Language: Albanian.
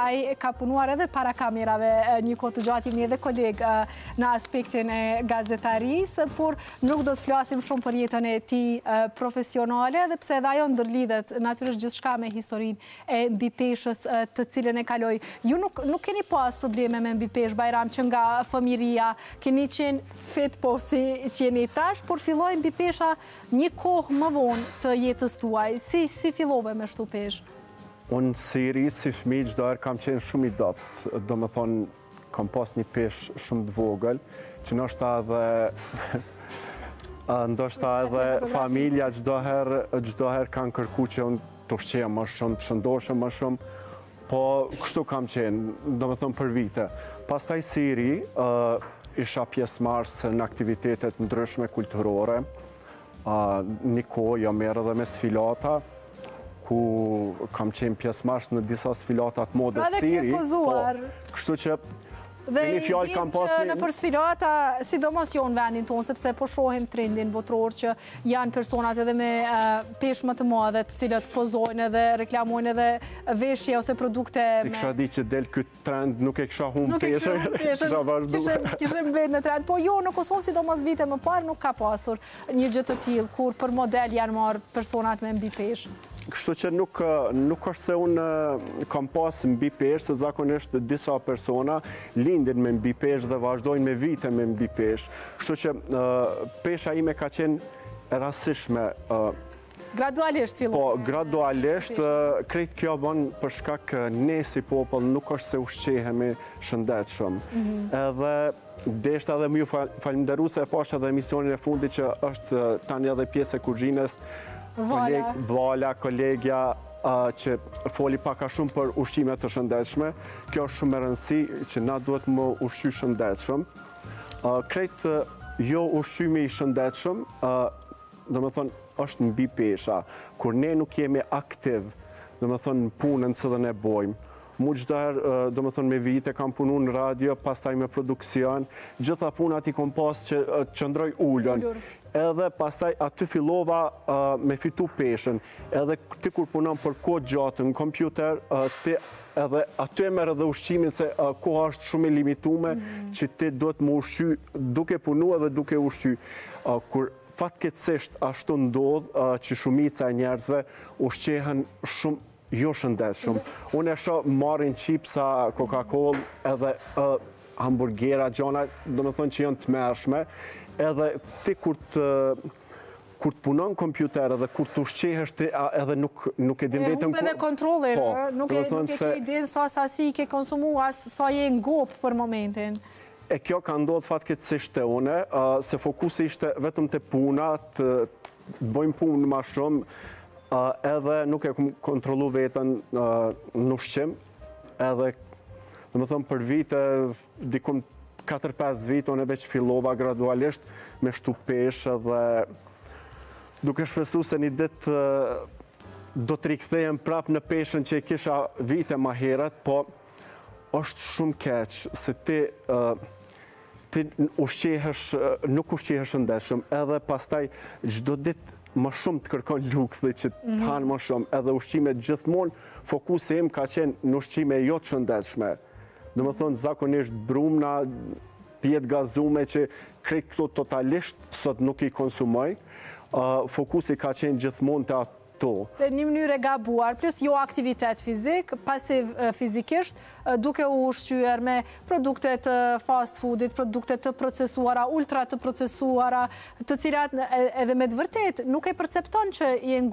ai ka punuar edhe para kamerave një kohë të gjatë, jemi edhe kolegë në aspektin e gazetarisë, por nuk do të flasim shumë për jetën e tij profesionale, edhe pse edhe ajo ndërlidhet natyrisht gjithçka me historinë e mbipeshës të cilën e kaloi. Ju nuk keni pas probleme me mbipesh Bajram, që nga fëmiria keni qenë fit po si jeni tash, por filloi mbipesha një kohë më vonë të jetës tuaj. Si fillove me shtu pesh? Unë si ri, si fëmijë, çdo herë kam qenë shumë i dopt. Do me thonë, kam pas një pesh shumë të vogël, që ndoshta edhe familja çdo herë kanë kërku që unë të ushqeja më shumë, të shëndoshem më shumë, po kështu kam qenë, do me thonë për vite. Pastaj si ri, isha pjesëmarrës në aktivitetet ndryshme kulturore, një kohë jo merr edhe me sfilata, ku kam qenë pjesëmarrës në disa sfilatat modës siri, kështu që dhe i dim që në për sfilata, sidomos jo në vendin tonë, sepse po shohim trendin botror që janë personat edhe me pesh më të madhe, të cilët pozojnë edhe reklamojnë edhe veshje ose produkte. Ti kisha di që del këtë trend, nuk e kisha humbë peshë, kisha vazhdu. Kishim vetë në trend, po jo në Kosovë, sidomos vite më parë, nuk ka pasur një gjë të tillë, kur për model janë marrë personat me mbi peshë. Kështu që nuk është se unë kam pas mbi peshë, se zakonisht disa persona lindin me mbi peshë dhe vazhdojnë me vite me mbi peshë. Kështu që pesha ime ka qenë rastishme. Gradualisht fillon. Po, gradualisht, krejt kjo bën për shkak ne si popull nuk është se ushqehemi shëndetshëm. Edhe deshta edhe më ju falenderu se e pash edhe emisionin e fundit që është tani edhe pjesë e kuzhinës, Vala, kolegja që foli paka shumë për ushqimet të shëndetshme. Kjo është shumë e rëndësi që na duhet më ushqy shëndetshëm. Krejt jo ushqymi i shëndetshëm, do me thonë, është mbi pesha. Kur ne nuk jemi aktiv, do me thonë, në punën që dhe ne bojmë. Mu çdo herë, do me thonë, me vite kam punu në radio, pastaj me produksion, gjitha punat i kom pas që qëndroj ullën. Edhe pastaj aty fillova me fitu peshën. Edhe ti kur punon për kohë gjatë në kompjuter, edhe aty e merr edhe ushqimin se koha është shumë e limitume, që ti duhet më ushqy duke punu edhe duke ushqy. Kur fatkeqësisht ashtu ndodh që shumica e njerëzve ushqehen shumë jo shëndetshëm. Unë e shoh marrin chipsa, Coca-Cola, edhe hamburgera, gjona, do me thonë që janë të mërshme, edhe ti kur të punon kompjuter edhe kur të ushqehesh ti edhe nuk e din vetëm... Humbe dhe kontrolin, nuk e ke din sa sasi ke konsumu, as sa je ngop për momentin. E kjo ka ndodhë fatkeqësisht te une, se fokusi ishte vetëm te puna, të bëjmë punë ma shumë, edhe nuk e kontrolu vetën në ushqim, edhe, dhe më thëmë, për vite, dikum 4-5 vite, unë e veç fillova gradualisht me shtu peshë dhe duke shpesu se një ditë do të rikthejem prap në peshën që e kisha vite ma heret, po është shumë keq, se ti nuk ushqehesh shëndetshëm, edhe pastaj çdo ditë më shumë të kërkon lukthi që të hanë më shumë, edhe ushqimet gjithmonë, fokusi im ka qenë në ushqime jo të shëndetshme. Dhe më thonë, zakonisht brumna, pjetë gazume që krejt këto totalisht sot nuk i konsumoj, fokusi ka qenë gjithmonë të ato. Dhe një mënyrë e gabuar, plus jo aktivitet fizik, pasiv fizikisht, duke u ushqyer me produkte të fast foodit, produkte të procesuara, ultra të procesuara, të cilat edhe me të vërtet nuk e percepton që